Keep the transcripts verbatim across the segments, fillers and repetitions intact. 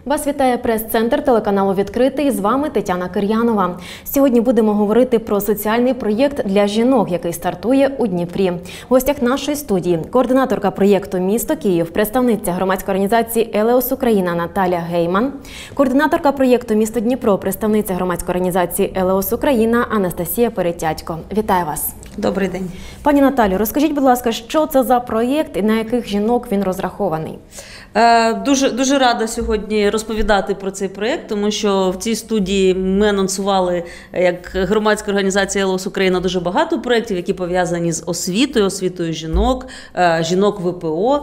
Вас вітає прес-центр телеканалу «Відкритий». З вами Тетяна Кир'янова. Сьогодні будемо говорити про соціальний проєкт для жінок, який стартує у Дніпрі. В гостях нашої студії координаторка проєкту «Місто Київ», представниця громадської організації «Елеос Україна» Наталя Гейман, координаторка проєкту «Місто Дніпро», представниця громадської організації «Елеос Україна» Анастасія Перетятько. Вітаю вас. Добрий день. Пані Наталю, розкажіть, будь ласка, що це за проєкт і на яких жінок він розрахований? Дуже, дуже рада сьогодні розповідати про цей проєкт, тому що в цій студії ми анонсували, як громадська організація «Елеос Україна», дуже багато проєктів, які пов'язані з освітою, освітою жінок, жінок ВПО.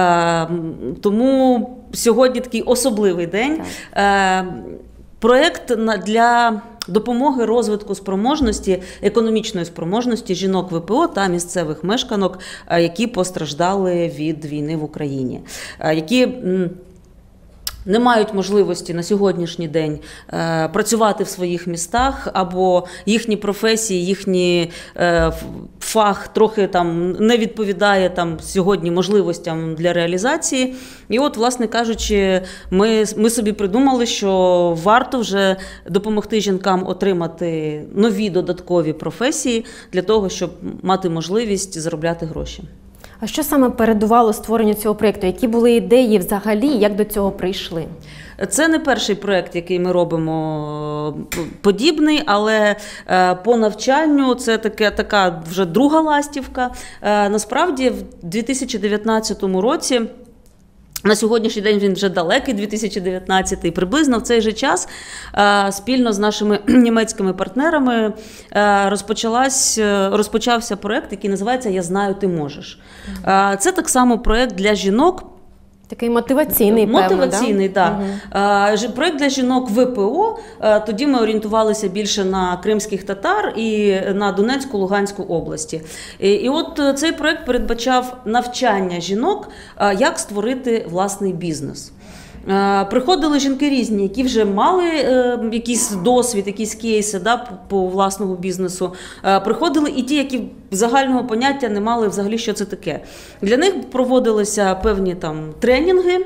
Тому сьогодні такий особливий день. Проєкт для допомоги розвитку спроможності, економічної спроможності жінок ВПО та місцевих мешканок, які постраждали від війни в Україні, які не мають можливості на сьогоднішній день е, працювати в своїх містах, або їхні професії, їхній е, фах трохи там не відповідає там сьогодні можливостям для реалізації. І от, власне кажучи, ми, ми собі придумали, що варто вже допомогти жінкам отримати нові додаткові професії для того, щоб мати можливість заробляти гроші. А що саме передувало створенню цього проєкту? Які були ідеї взагалі, як до цього прийшли? Це не перший проєкт, який ми робимо подібний, але по навчанню це таке, така вже друга ластівка. Насправді в дві тисячі дев'ятнадцятому році, на сьогоднішній день він вже далекий, дві тисячі дев'ятнадцятий, приблизно в цей же час спільно з нашими німецькими партнерами розпочалась, розпочався проєкт, який називається «Я знаю, ти можеш». Це так само проєкт для жінок. Такий мотиваційний, Мотиваційний, так. Угу. Да. Проєкт для жінок ВПО, тоді ми орієнтувалися більше на кримських татар і на Донецьку, Луганську області. І, і от цей проєкт передбачав навчання жінок, як створити власний бізнес. Приходили жінки різні, які вже мали е, якийсь досвід, якісь кейси, да, по, по власному бізнесу. Е, приходили і ті, які загального поняття не мали взагалі, що це таке. Для них проводилися певні там тренінги.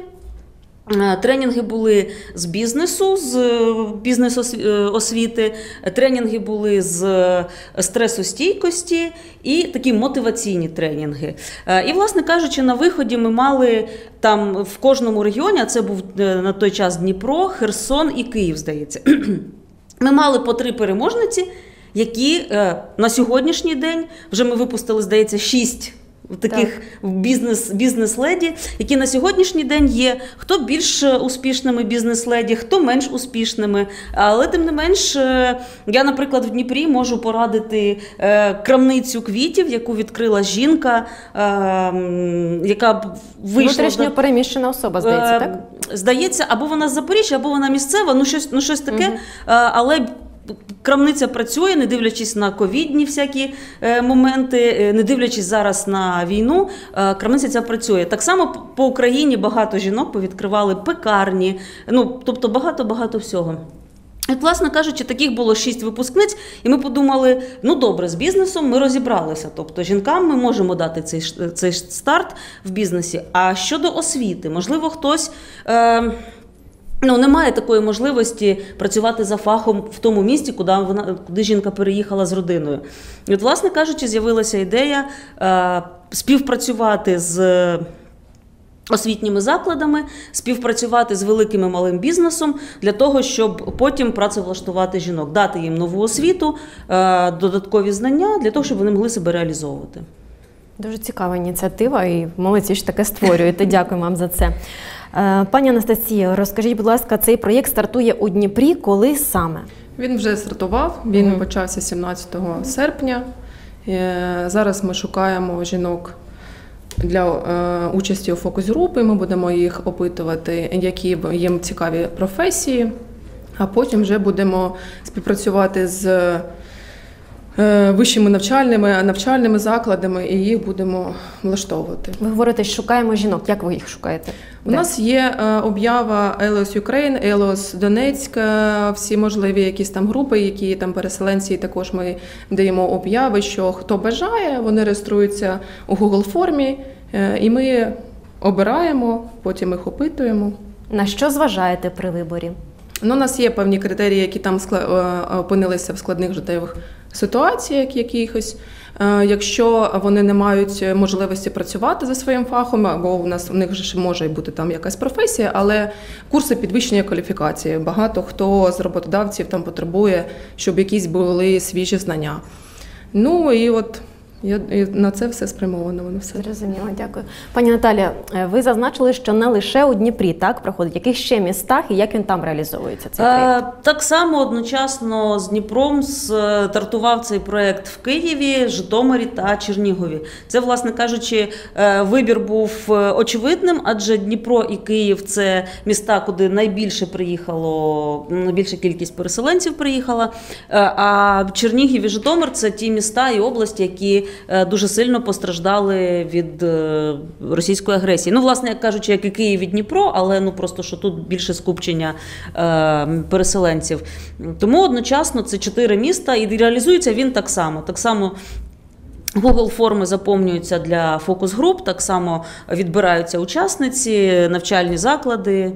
Тренінги були з бізнесу, з бізнес-освіти, тренінги були з стресостійкості і такі мотиваційні тренінги. І, власне кажучи, на виході ми мали там в кожному регіоні, а це був на той час Дніпро, Херсон і Київ, здається, ми мали по три переможниці, які на сьогоднішній день, вже ми випустили, здається, шість таких бізнес, бізнес-леді, які на сьогоднішній день є, хто більш успішними бізнес-леді, хто менш успішними. Але тим не менш, я, наприклад, в Дніпрі можу порадити крамницю квітів, яку відкрила жінка, яка вийшла... Внутрішньо переміщена особа, здається, так? Здається, або вона з Запоріжжя, або вона місцева, ну щось, ну, щось таке, угу. Але... Крамниця працює, не дивлячись на ковідні всякі моменти, не дивлячись зараз на війну, крамниця ця працює. Так само по Україні багато жінок повідкривали пекарні, ну, тобто багато-багато всього. І, власне кажучи, таких було шість випускниць, і ми подумали, ну добре, з бізнесом ми розібралися, тобто жінкам ми можемо дати цей, цей старт в бізнесі. А щодо освіти, можливо, хтось... Е Ну, немає такої можливості працювати за фахом в тому місті, куди, вона, куди жінка переїхала з родиною. І от, власне кажучи, з'явилася ідея е, співпрацювати з освітніми закладами, співпрацювати з великим і малим бізнесом для того, щоб потім працевлаштувати жінок, дати їм нову освіту, е, додаткові знання для того, щоб вони могли себе реалізовувати. Дуже цікава ініціатива і молодці ж таке створюєте. Дякую вам за це. Пані Анастасія, розкажіть, будь ласка, цей проєкт стартує у Дніпрі, коли саме? Він вже стартував, він угу. почався сімнадцятого серпня. Зараз ми шукаємо жінок для участі у фокус-групі, ми будемо їх опитувати, які їм цікаві професії, а потім вже будемо співпрацювати з вищими навчальними, навчальними закладами і їх будемо влаштовувати. Ви говорите, що шукаємо жінок. Як ви їх шукаєте? У Де? нас є об'ява «Елеос Україн», «Елеос Донецьк», всі можливі якісь там групи, які там переселенці, також ми даємо об'яви, що хто бажає, вони реєструються у Google формі, і ми обираємо, потім їх опитуємо На що зважаєте при виборі? Ну, у нас є певні критерії, які там скла- опинилися в складних життєвих ситуаціях якихось. Якщо вони не мають можливості працювати за своїм фахом, або у нас у них ж може бути там якась професія, але курси підвищення кваліфікації. Багато хто з роботодавців там потребує, щоб якісь були свіжі знання. Ну і от я, і на це все спрямовано. Воно все. Зрозуміло, дякую. Пані Наталія, ви зазначили, що не лише у Дніпрі так проходить, в яких ще містах і як він там реалізовується цей проєкт? Е, так само одночасно з Дніпром стартував цей проєкт в Києві, Житомирі та Чернігові. Це, власне кажучи, вибір був очевидним, адже Дніпро і Київ – це міста, куди найбільше приїхало, найбільша кількість переселенців приїхала, а Чернігів і Житомир – це ті міста і області, які дуже сильно постраждали від російської агресії. Ну, власне, як кажучи, як і Київ і Дніпро, але ну просто, що тут більше скупчення е, переселенців. Тому одночасно це чотири міста, і реалізується він так само. Так само Google-форми заповнюються для фокус-груп, так само відбираються учасниці, навчальні заклади,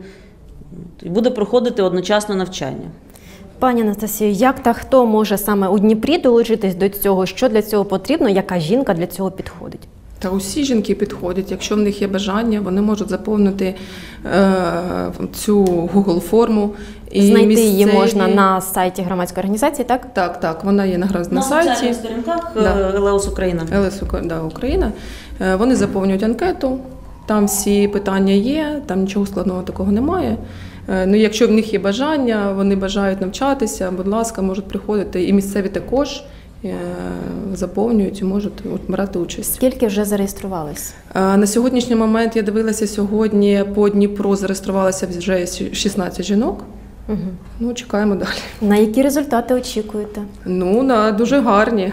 і буде проходити одночасно навчання. Пані Анастасію, як та хто може саме у Дніпрі долучитись до цього? Що для цього потрібно? Яка жінка для цього підходить? Та усі жінки підходять. Якщо в них є бажання, вони можуть заповнити е, цю Google-форму. І знайти місцеві... її можна на сайті громадської організації, так? Так, так, вона є на, на, на сайті. На соціальних сторінках да. ЕЛЕОС Україна. ЕЛЕОС да, Україна. Е, вони заповнюють анкету, там всі питання є, там нічого складного такого немає. Ну, якщо в них є бажання, вони бажають навчатися, будь ласка, можуть приходити. І місцеві також заповнюють і можуть брати участь. Скільки вже зареєструвалися? На сьогоднішній момент, я дивилася, сьогодні по Дніпру зареєструвалося вже шістнадцять жінок. Угу. Ну, чекаємо далі. На які результати очікуєте? Ну, на дуже гарні.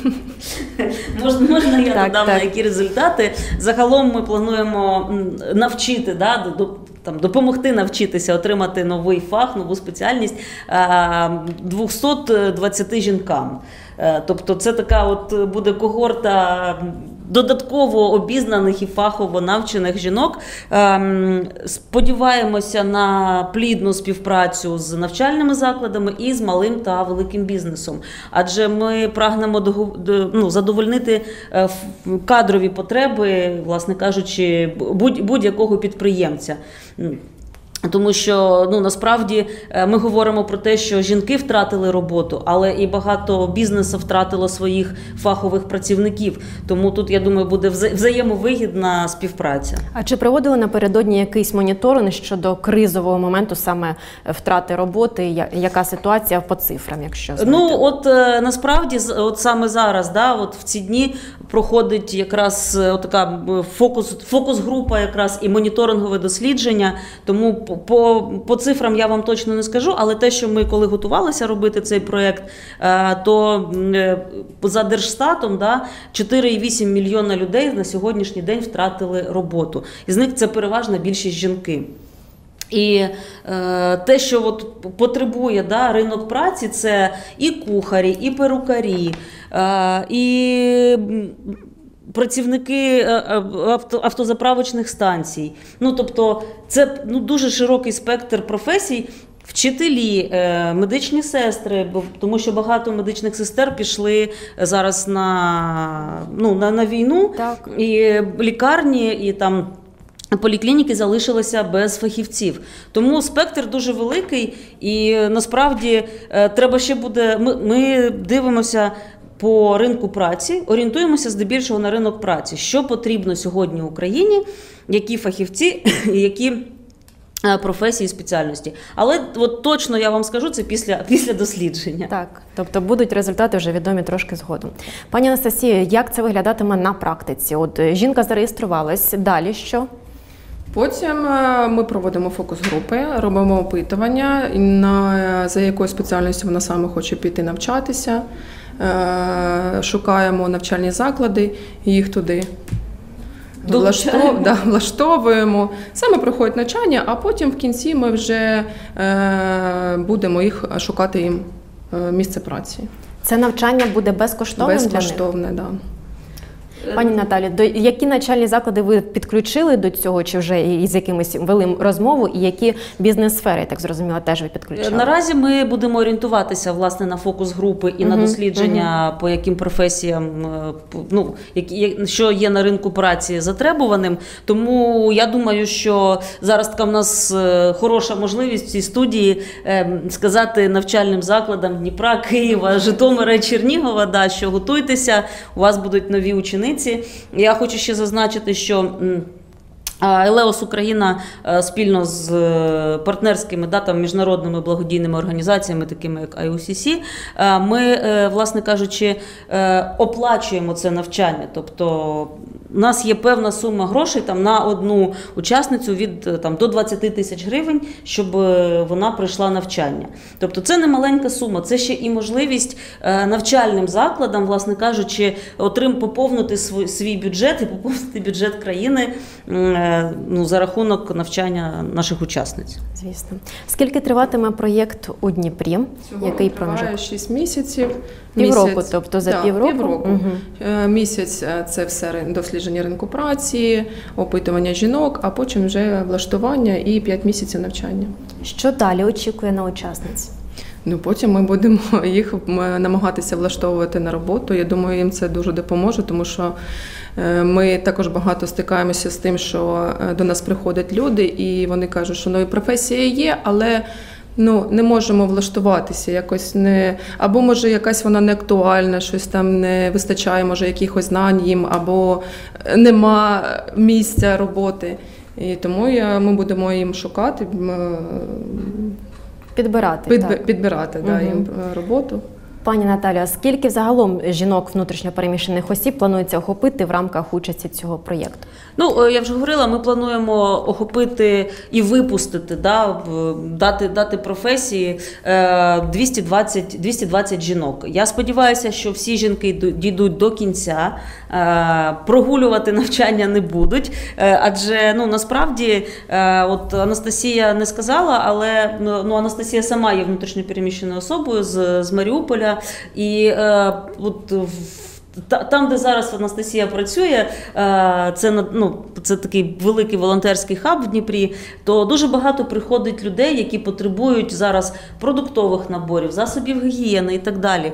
Можна, можна я так, додам, так. на які результати? Загалом ми плануємо навчити, да, до, там, допомогти навчитися отримати новий фах, нову спеціальність двохсот двадцяти жінкам. Тобто це така от буде когорта додатково обізнаних і фахово навчених жінок. Сподіваємося на плідну співпрацю з навчальними закладами і з малим та великим бізнесом. Адже ми прагнемо ну, задовольнити кадрові потреби, власне кажучи, будь-якого підприємця. Тому що, ну, насправді, ми говоримо про те, що жінки втратили роботу, але і багато бізнесу втратило своїх фахових працівників. Тому тут, я думаю, буде взаємовигідна співпраця. А чи проводили напередодні якийсь моніторинг щодо кризового моменту саме втрати роботи? Яка ситуація по цифрам, якщо знаєте? Ну, от насправді, от саме зараз, да, от в ці дні проходить якраз така фокус, фокус-група якраз і моніторингове дослідження, тому По, по цифрам я вам точно не скажу, але те, що ми коли готувалися робити цей проєкт, то за Держстатом да, чотири цілих вісім десятих мільйона людей на сьогоднішній день втратили роботу. Із них це переважна більшість жінки. І е, те, що от потребує да, ринок праці, це і кухарі, і перукарі, е, і працівники авто, автозаправочних станцій. Ну, тобто, це ну, дуже широкий спектр професій. Вчителі, медичні сестри, тому що багато медичних сестер пішли зараз на, ну, на, на війну, так. І лікарні, і там поліклініки залишилися без фахівців. Тому спектр дуже великий, і насправді треба ще буде, ми, ми дивимося по ринку праці, орієнтуємося здебільшого на ринок праці. Що потрібно сьогодні Україні, які фахівці, які професії, спеціальності. Але от точно я вам скажу, це після, після дослідження. Так, тобто будуть результати вже відомі трошки згодом. Пані Анастасія, як це виглядатиме на практиці? От жінка зареєструвалась, далі що? Потім ми проводимо фокус-групи, робимо опитування, на, за якою спеціальністю вона саме хоче піти навчатися. Шукаємо навчальні заклади, їх туди влаштов... да, влаштовуємо. Саме проходить навчання, а потім в кінці ми вже е, будемо їх шукати їм місце праці. Це навчання буде безкоштовним? Безкоштовне, так. Да. Пані Наталі, до які навчальні заклади ви підключили до цього, чи вже із якимись вели розмову, і які бізнес-сфери, я так зрозуміла, теж ви підключали? Наразі ми будемо орієнтуватися, власне, на фокус-групи і Угу, на дослідження, угу. по яким професіям, ну, які, що є на ринку праці затребуваним. Тому я думаю, що зараз така в нас хороша можливість в цій студії сказати навчальним закладам Дніпра, Києва, Житомира і Чернігова, да, що готуйтеся, у вас будуть нові учениці. Я хочу ще зазначити, що Елеос Україна спільно з партнерськими да, там, міжнародними благодійними організаціями, такими як ай ю сі сі, ми, власне кажучи, оплачуємо це навчання. Тобто у нас є певна сума грошей там, на одну учасницю від там, до двадцять тисяч гривень, щоб вона пройшла навчання. Тобто це не маленька сума, це ще і можливість навчальним закладам, власне кажучи, отрим поповнити свій, свій бюджет і поповнити бюджет країни ну, за рахунок навчання наших учасниць. Звісно. Скільки триватиме проєкт у Дніпрі? Цього Який триває проміжок? шість місяців. Півроку, Місяць, тобто за да, півроку? півроку. Угу. Місяць – це все дослідження ринку праці, опитування жінок, а потім вже влаштування і п'ять місяців навчання. Що далі очікує на учасниць? Ну, потім ми будемо їх намагатися влаштовувати на роботу. Я думаю, їм це дуже допоможе, тому що ми також багато стикаємося з тим, що до нас приходять люди, і вони кажуть, що ну, і професія є, але ну, не можемо влаштуватися, якось не, або може якась вона не актуальна, щось там не вистачає, може якихось знань їм, або нема місця роботи. І тому я, ми будемо їм шукати, Підбирати, під, так. підбирати Угу. да, їм роботу. Пані Наталя, скільки взагалом жінок внутрішньопереміщених осіб планується охопити в рамках участі цього проєкту? Ну, я вже говорила, ми плануємо охопити і випустити, да, дати, дати професії двісті двадцять, двісті двадцять жінок. Я сподіваюся, що всі жінки дійдуть до кінця, прогулювати навчання не будуть, адже ну, насправді, от Анастасія не сказала, але ну, Анастасія сама є внутрішньопереміщеною особою з, з Маріуполя, і от там, де зараз Анастасія працює, це, ну, це такий великий волонтерський хаб в Дніпрі, то дуже багато приходить людей, які потребують зараз продуктових наборів, засобів гігієни і так далі.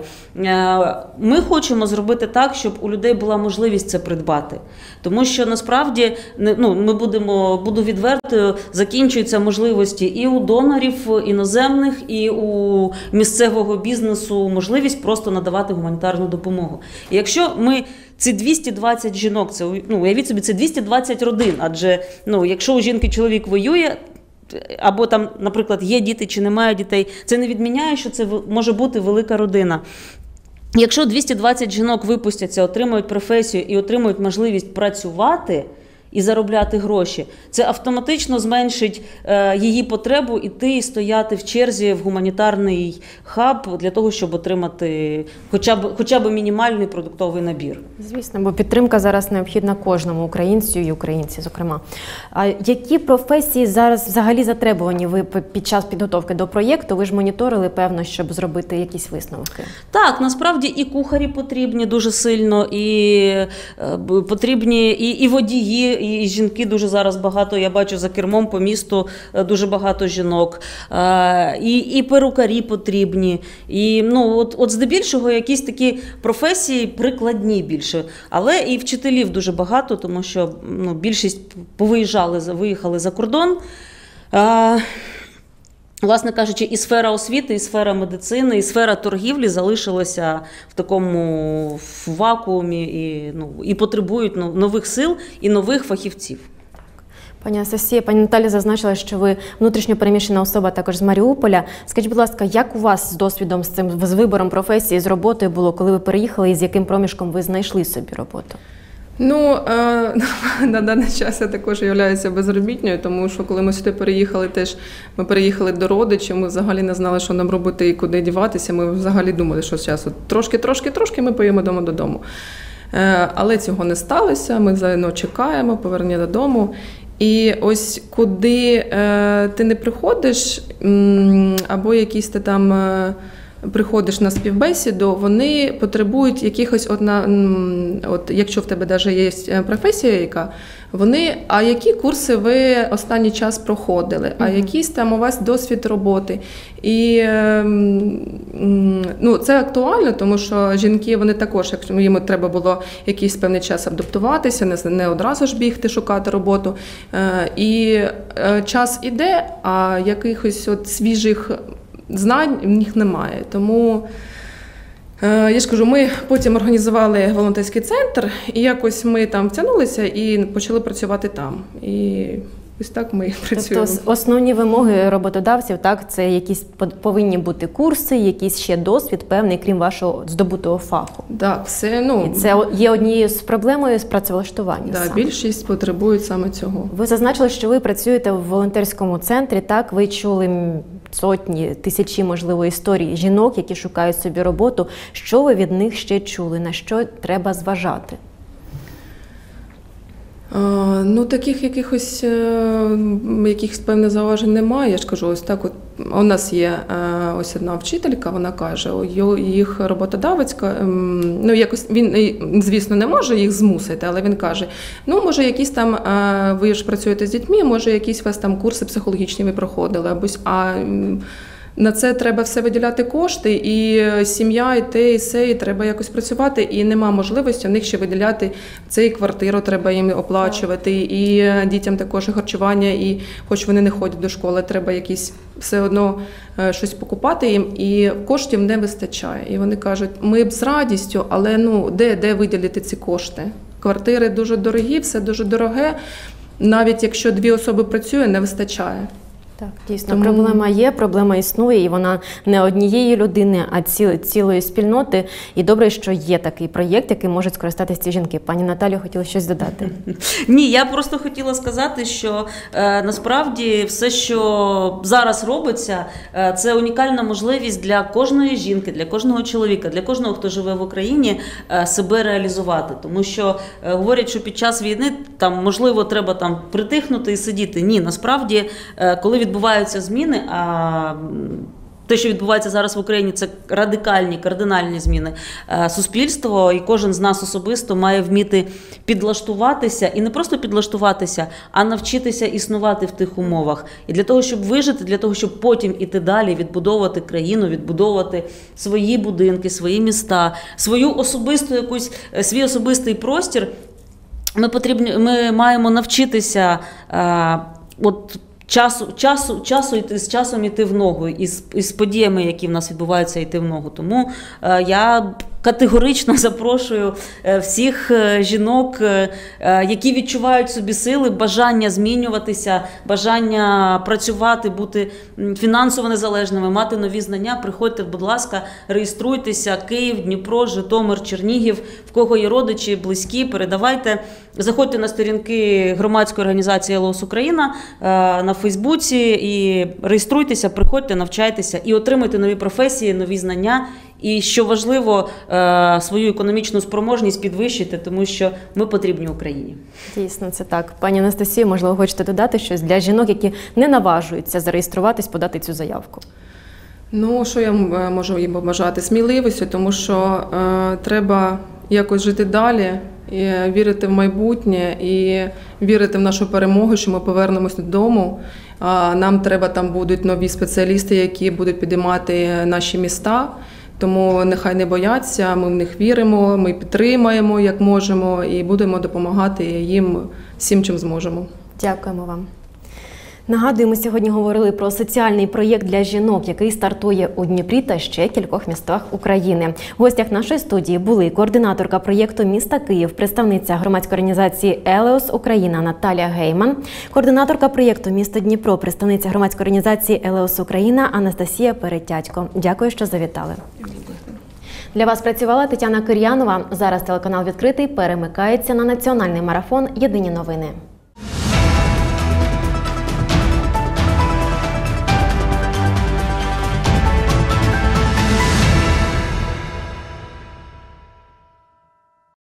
Ми хочемо зробити так, щоб у людей була можливість це придбати. Тому що насправді, ну, ми будемо, буду відвертою, закінчуються можливості і у донорів іноземних, і у місцевого бізнесу можливість просто надавати гуманітарну допомогу. І якщо ми ці двісті двадцять жінок, це, ну, уявіть собі, це двісті двадцять родин, адже ну, якщо у жінки чоловік воює, або там, наприклад, є діти чи немає дітей, це не відміняє, що це може бути велика родина. Якщо двісті двадцять жінок випустяться, отримають професію і отримають можливість працювати і заробляти гроші, це автоматично зменшить е, її потребу іти і стояти в черзі в гуманітарний хаб для того, щоб отримати хоча б, хоча б мінімальний продуктовий набір. Звісно, бо підтримка зараз необхідна кожному українцю і українці, зокрема. А які професії зараз взагалі затребувані ви під час підготовки до проєкту? Ви ж моніторили, певно, щоб зробити якісь висновки. Так, насправді і кухарі потрібні дуже сильно, і е, потрібні і, і водії, і жінки дуже зараз багато, я бачу за кермом по місту дуже багато жінок, і, і перукарі потрібні, і ну, от, от здебільшого якісь такі професії прикладні більше, але і вчителів дуже багато, тому що ну, більшість повиїжджали, виїхали за кордон. Власне кажучи, і сфера освіти, і сфера медицини, і сфера торгівлі залишилася в такому вакуумі і, ну, і потребують нових сил і нових фахівців. Пані Анастасія, пані Наталя зазначила, що ви внутрішньо переміщена особа також з Маріуполя. Скажіть, будь ласка, як у вас з досвідом, з цим, з вибором професії, з роботою було, коли ви переїхали і з яким проміжком ви знайшли собі роботу? Ну, е, на даний час я також являюся безробітною, тому що коли ми сюди переїхали, теж ми переїхали до родичів, ми взагалі не знали, що нам робити і куди діватися. Ми взагалі думали, що зараз трошки-трошки-трошки ми поїдемо дома додому. Е, але цього не сталося, ми заодно чекаємо повернення додому. І ось куди е, ти не приходиш, м, або якісь ти там... Е, приходиш на співбесіду, вони потребують якихось, от, на, от якщо в тебе навіть є професія яка, вони, а які курси ви останній час проходили, а якийсь там у вас досвід роботи. І ну, це актуально, тому що жінки, вони також, якщо їм треба було якийсь певний час адаптуватися, не, не одразу ж бігти, шукати роботу. І час іде, а якихось от свіжих знань в них немає. Тому, я ж кажу, ми потім організували волонтерський центр, і якось ми там втягнулися і почали працювати там. І ось так ми працюємо. Тобто основні вимоги роботодавців, так, це якісь повинні бути курси, якийсь ще досвід певний, крім вашого здобутого фаху. Так, все, ну, і це є однією з проблемою з працевлаштування. Да, більшість потребують саме цього. Ви зазначили, що ви працюєте в волонтерському центрі, так, ви чули сотні, тисячі, можливо, історій жінок, які шукають собі роботу. Що ви від них ще чули? На що треба зважати? Ну, таких якихось, якихось певних зауважень немає. Я ж кажу, ось так от, у нас є ось одна вчителька, вона каже, їх роботодавець, ну, якось він, звісно, не може їх змусити, але він каже, ну, може, якісь там, ви ж працюєте з дітьми, може, якісь у вас там курси психологічні ви проходили, або, а на це треба все виділяти кошти, і сім'я, і те, і все, і треба якось працювати, і нема можливості в них ще виділяти це, і квартиру треба їм оплачувати, і дітям також і харчування, і хоч вони не ходять до школи, треба якісь все одно щось покупати їм, і коштів не вистачає. І вони кажуть, ми б з радістю, але ну, де, де виділити ці кошти? Квартири дуже дорогі, все дуже дороге, навіть якщо дві особи працює, не вистачає. Так, дійсно, Тому... проблема є, проблема існує, і вона не однієї людини, а ціли, цілої спільноти. І добре, що є такий проєкт, який можуть скористатися ці жінки. Пані Наталю, хотіла щось додати? Ні, я просто хотіла сказати, що е, насправді все, що зараз робиться, е, це унікальна можливість для кожної жінки, для кожного чоловіка, для кожного, хто живе в Україні, е, себе реалізувати. Тому що е, говорять, що під час війни там, можливо, треба там притихнути і сидіти. Ні, насправді, е, коли від відбуваються зміни, а те, що відбувається зараз в Україні, це радикальні, кардинальні зміни. Суспільство і кожен з нас особисто має вміти підлаштуватися, і не просто підлаштуватися, а навчитися існувати в тих умовах. І для того, щоб вижити, для того, щоб потім іти далі, відбудовувати країну, відбудовувати свої будинки, свої міста, свою особисту якусь, свій особистий простір, ми, потрібні, ми маємо навчитися а, от, Часу, часу, часу йти, з часом йти в ногу, і з, і з подіями, які в нас відбуваються, йти в ногу. Тому е, я категорично запрошую всіх жінок, які відчувають собі сили, бажання змінюватися, бажання працювати, бути фінансово незалежними, мати нові знання. Приходьте, будь ласка, реєструйтеся. Київ, Дніпро, Житомир, Чернігів, в кого є родичі, близькі, передавайте. Заходьте на сторінки громадської організації «Елеус Україна» на Фейсбуці і реєструйтеся, приходьте, навчайтеся і отримуйте нові професії, нові знання. І, що важливо, свою економічну спроможність підвищити, тому що ми потрібні Україні. Дійсно, це так. Пані Анастасію, можливо, хочете додати щось для жінок, які не наважуються зареєструватись, подати цю заявку? Ну, що я можу їм побажати? Сміливості, тому що е, треба якось жити далі, і вірити в майбутнє, і вірити в нашу перемогу, що ми повернемось додому. А нам треба, там будуть нові спеціалісти, які будуть підіймати наші міста. Тому нехай не бояться, ми в них віримо, ми підтримаємо, як можемо, і будемо допомагати їм всім, чим зможемо. Дякуємо вам. Нагадую, ми сьогодні говорили про соціальний проєкт для жінок, який стартує у Дніпрі та ще кількох містах України. В гостях нашої студії були координаторка проєкту міста Київ, представниця громадської організації «Елеус Україна» Наталія Гейман, координаторка проєкту місто Дніпро, представниця громадської організації «Елеус Україна» Анастасія Перетятько. Дякую, що завітали. Для вас працювала Тетяна Кир'янова. Зараз телеканал «Відкритий» перемикається на національний марафон «Єдині новини».